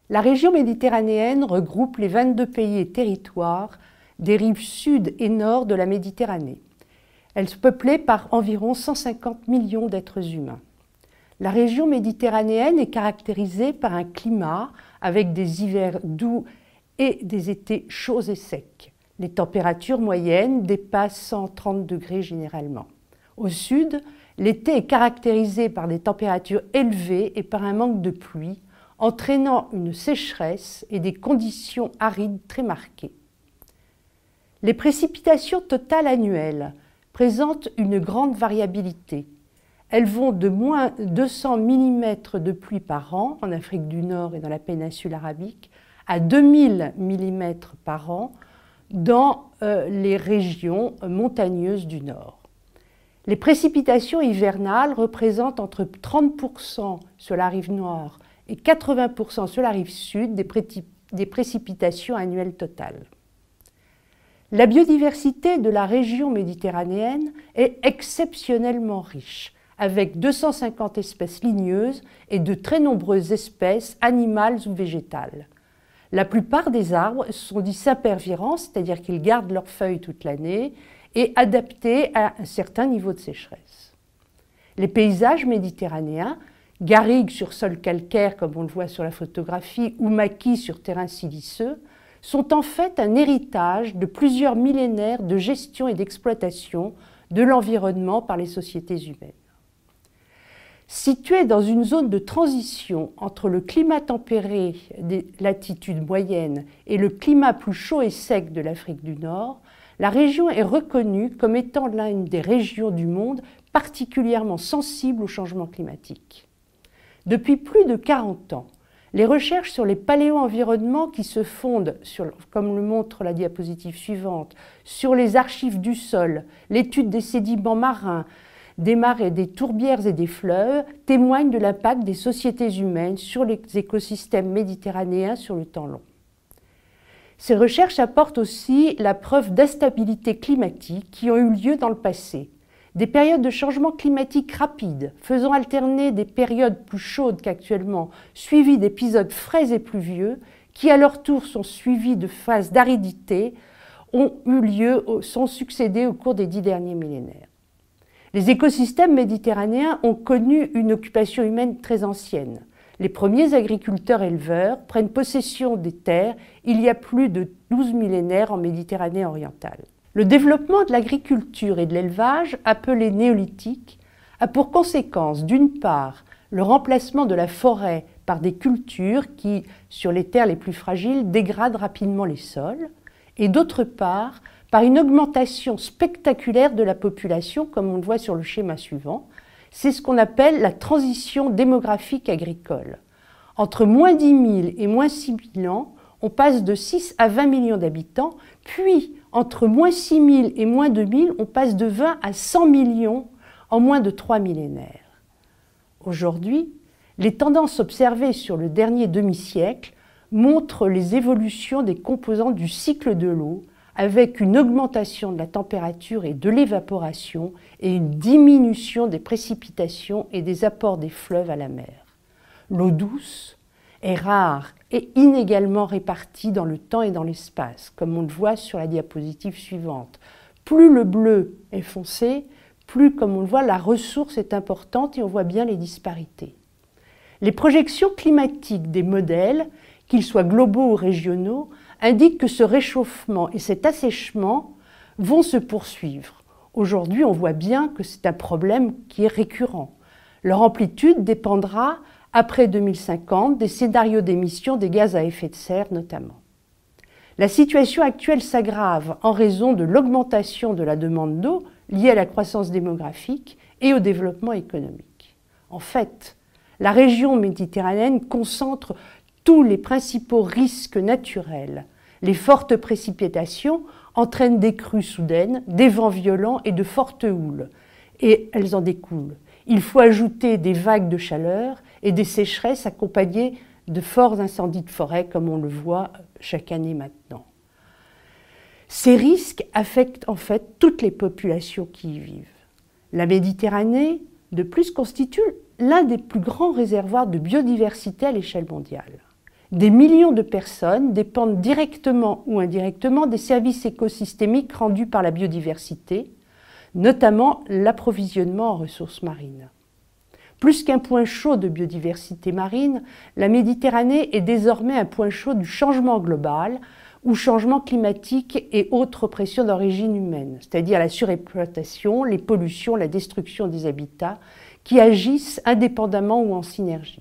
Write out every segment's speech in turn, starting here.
La région méditerranéenne regroupe les 22 pays et territoires des rives sud et nord de la Méditerranée. Elle est peuplée par environ 150 millions d'êtres humains. La région méditerranéenne est caractérisée par un climat avec des hivers doux et des étés chauds et secs. Les températures moyennes dépassent 130 degrés généralement. Au sud, l'été est caractérisé par des températures élevées et par un manque de pluie, entraînant une sécheresse et des conditions arides très marquées. Les précipitations totales annuelles présentent une grande variabilité. Elles vont de moins 200 mm de pluie par an en Afrique du Nord et dans la péninsule arabique à 2000 mm par an dans les régions montagneuses du Nord. Les précipitations hivernales représentent entre 30% sur la rive nord et 80% sur la rive sud des précipitations annuelles totales. La biodiversité de la région méditerranéenne est exceptionnellement riche, avec 250 espèces ligneuses et de très nombreuses espèces animales ou végétales. La plupart des arbres sont dits sempervirents, c'est-à-dire qu'ils gardent leurs feuilles toute l'année et adaptés à un certain niveau de sécheresse. Les paysages méditerranéens, garrigues sur sol calcaire comme on le voit sur la photographie ou maquis sur terrain siliceux, sont en fait un héritage de plusieurs millénaires de gestion et d'exploitation de l'environnement par les sociétés humaines. Située dans une zone de transition entre le climat tempéré des latitudes moyennes et le climat plus chaud et sec de l'Afrique du Nord, la région est reconnue comme étant l'une des régions du monde particulièrement sensibles au changement climatique. Depuis plus de 40 ans, les recherches sur les paléo-environnements qui se fondent, comme le montre la diapositive suivante, sur les archives du sol, l'étude des sédiments marins, des marais, des tourbières et des fleuves, témoignent de l'impact des sociétés humaines sur les écosystèmes méditerranéens sur le temps long. Ces recherches apportent aussi la preuve d'instabilité climatique qui ont eu lieu dans le passé. Des périodes de changement climatique rapides, faisant alterner des périodes plus chaudes qu'actuellement, suivies d'épisodes frais et pluvieux, qui à leur tour sont suivis de phases d'aridité, sont succédés au cours des 10 derniers millénaires. Les écosystèmes méditerranéens ont connu une occupation humaine très ancienne. Les premiers agriculteurs-éleveurs prennent possession des terres il y a plus de 12 millénaires en Méditerranée orientale. Le développement de l'agriculture et de l'élevage, appelé néolithique, a pour conséquence, d'une part, le remplacement de la forêt par des cultures qui, sur les terres les plus fragiles, dégradent rapidement les sols, et d'autre part, par une augmentation spectaculaire de la population, comme on le voit sur le schéma suivant. C'est ce qu'on appelle la transition démographique agricole. Entre moins 10 000 et moins 6 000 ans, on passe de 6 à 20 millions d'habitants, puis entre moins 6 000 et moins 2 000, on passe de 20 à 100 millions en moins de 3 millénaires. Aujourd'hui, les tendances observées sur le dernier demi-siècle montrent les évolutions des composantes du cycle de l'eau, avec une augmentation de la température et de l'évaporation et une diminution des précipitations et des apports des fleuves à la mer. L'eau douce est rare et inégalement répartie dans le temps et dans l'espace, comme on le voit sur la diapositive suivante. Plus le bleu est foncé, plus, comme on le voit, la ressource est importante et on voit bien les disparités. Les projections climatiques des modèles, qu'ils soient globaux ou régionaux, indiquent que ce réchauffement et cet assèchement vont se poursuivre. Aujourd'hui, on voit bien que c'est un problème qui est récurrent. Leur amplitude dépendra, après 2050, des scénarios d'émissions des gaz à effet de serre notamment. La situation actuelle s'aggrave en raison de l'augmentation de la demande d'eau liée à la croissance démographique et au développement économique. En fait, la région méditerranéenne concentre tous les principaux risques naturels. Les fortes précipitations entraînent des crues soudaines, des vents violents et de fortes houles, et elles en découlent. Il faut ajouter des vagues de chaleur et des sécheresses accompagnées de forts incendies de forêt, comme on le voit chaque année maintenant. Ces risques affectent en fait toutes les populations qui y vivent. La Méditerranée, de plus, constitue l'un des plus grands réservoirs de biodiversité à l'échelle mondiale. Des millions de personnes dépendent directement ou indirectement des services écosystémiques rendus par la biodiversité, notamment l'approvisionnement en ressources marines. Plus qu'un point chaud de biodiversité marine, la Méditerranée est désormais un point chaud du changement global ou changement climatique et autres pressions d'origine humaine, c'est-à-dire la surexploitation, les pollutions, la destruction des habitats, qui agissent indépendamment ou en synergie.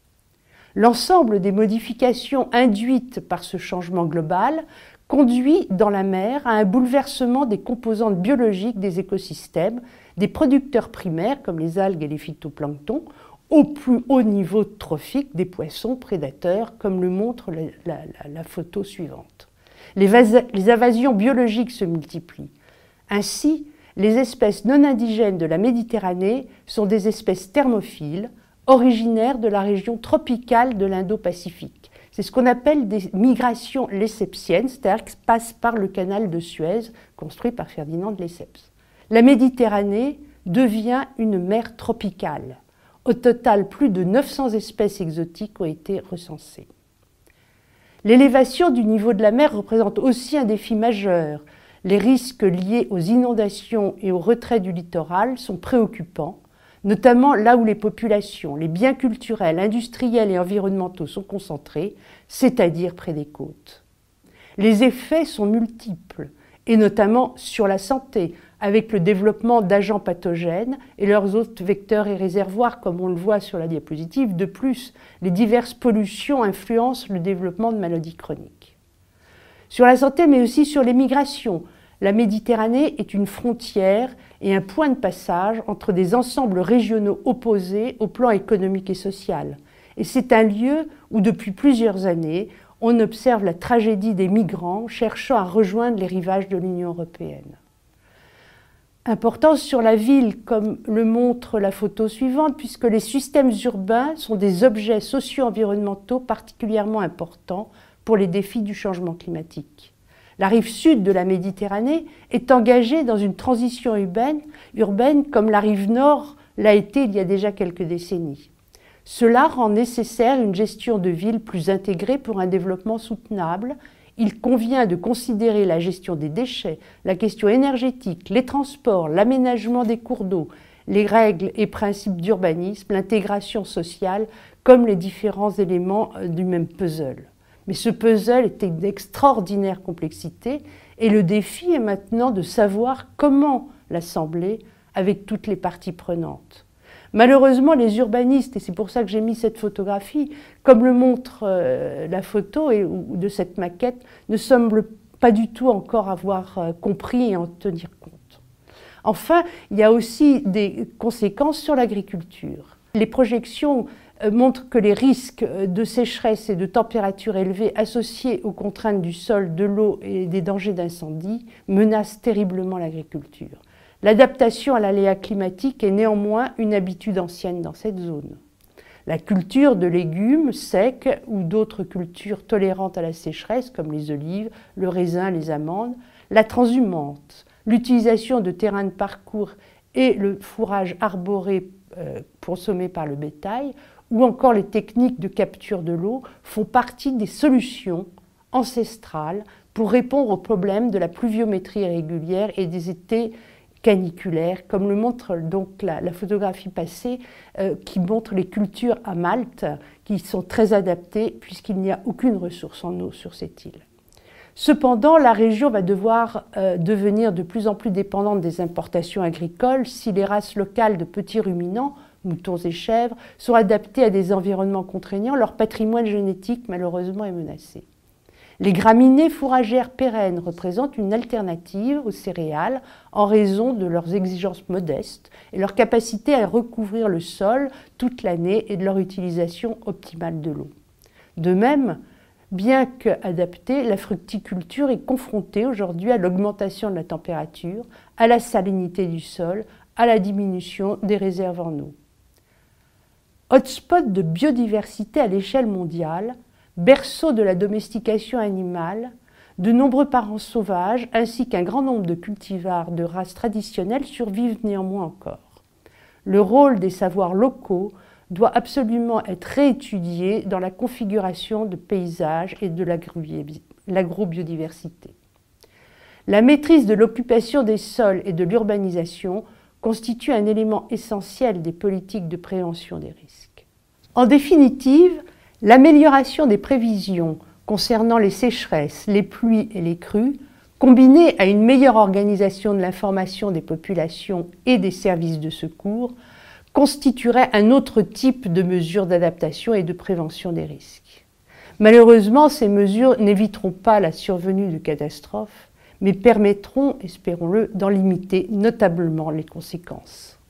L'ensemble des modifications induites par ce changement global conduit dans la mer à un bouleversement des composantes biologiques des écosystèmes, des producteurs primaires comme les algues et les phytoplanctons, au plus haut niveau trophique des poissons prédateurs, comme le montre la photo suivante. Les invasions biologiques se multiplient. Ainsi, les espèces non indigènes de la Méditerranée sont des espèces thermophiles, originaires de la région tropicale de l'Indo-Pacifique. C'est ce qu'on appelle des migrations lessepsiennes, c'est-à-dire qu'elles passent par le canal de Suez, construit par Ferdinand de Lesseps. La Méditerranée devient une mer tropicale. Au total, plus de 900 espèces exotiques ont été recensées. L'élévation du niveau de la mer représente aussi un défi majeur. Les risques liés aux inondations et au retrait du littoral sont préoccupants, notamment là où les populations, les biens culturels, industriels et environnementaux sont concentrés, c'est-à-dire près des côtes. Les effets sont multiples, et notamment sur la santé, avec le développement d'agents pathogènes et leurs autres vecteurs et réservoirs, comme on le voit sur la diapositive. De plus, les diverses pollutions influencent le développement de maladies chroniques. Sur la santé, mais aussi sur les migrations, la Méditerranée est une frontière et un point de passage entre des ensembles régionaux opposés au plan économique et social. Et c'est un lieu où, depuis plusieurs années, on observe la tragédie des migrants cherchant à rejoindre les rivages de l'Union européenne. Importance sur la ville, comme le montre la photo suivante, puisque les systèmes urbains sont des objets socio-environnementaux particulièrement importants pour les défis du changement climatique. La rive sud de la Méditerranée est engagée dans une transition urbaine comme la rive nord l'a été il y a déjà quelques décennies. Cela rend nécessaire une gestion de ville plus intégrée pour un développement soutenable. Il convient de considérer la gestion des déchets, la question énergétique, les transports, l'aménagement des cours d'eau, les règles et principes d'urbanisme, l'intégration sociale comme les différents éléments du même puzzle. Mais ce puzzle est d'une extraordinaire complexité et le défi est maintenant de savoir comment l'assembler avec toutes les parties prenantes. Malheureusement, les urbanistes, et c'est pour ça que j'ai mis cette photographie, comme le montre la photo de cette maquette, ne semblent pas du tout encore avoir compris et en tenir compte. Enfin, il y a aussi des conséquences sur l'agriculture. Les projections montrent que les risques de sécheresse et de température élevée associés aux contraintes du sol, de l'eau et des dangers d'incendie menacent terriblement l'agriculture. L'adaptation à l'aléa climatique est néanmoins une habitude ancienne dans cette zone. La culture de légumes secs ou d'autres cultures tolérantes à la sécheresse, comme les olives, le raisin, les amandes, la transhumance, l'utilisation de terrains de parcours et le fourrage arboré consommé par le bétail, ou encore les techniques de capture de l'eau font partie des solutions ancestrales pour répondre aux problèmes de la pluviométrie irrégulière et des étés caniculaires, comme le montre donc la photographie passée qui montre les cultures à Malte qui sont très adaptées puisqu'il n'y a aucune ressource en eau sur cette île. Cependant, la région va devoir devenir de plus en plus dépendante des importations agricoles si les races locales de petits ruminants, moutons et chèvres, sont adaptées à des environnements contraignants. Leur patrimoine génétique, malheureusement, est menacé. Les graminées fourragères pérennes représentent une alternative aux céréales en raison de leurs exigences modestes et leur capacité à recouvrir le sol toute l'année et de leur utilisation optimale de l'eau. De même, bien qu'adaptée, la fructiculture est confrontée aujourd'hui à l'augmentation de la température, à la salinité du sol, à la diminution des réserves en eau. Hotspot de biodiversité à l'échelle mondiale, berceau de la domestication animale, de nombreux parents sauvages ainsi qu'un grand nombre de cultivars de races traditionnelles survivent néanmoins encore. Le rôle des savoirs locaux doit absolument être réétudié dans la configuration de paysages et de l'agrobiodiversité. La maîtrise de l'occupation des sols et de l'urbanisation constitue un élément essentiel des politiques de prévention des risques. En définitive, l'amélioration des prévisions concernant les sécheresses, les pluies et les crues, combinée à une meilleure organisation de l'information des populations et des services de secours, constituerait un autre type de mesures d'adaptation et de prévention des risques. Malheureusement, ces mesures n'éviteront pas la survenue de catastrophes, mais permettront, espérons-le, d'en limiter notablement les conséquences.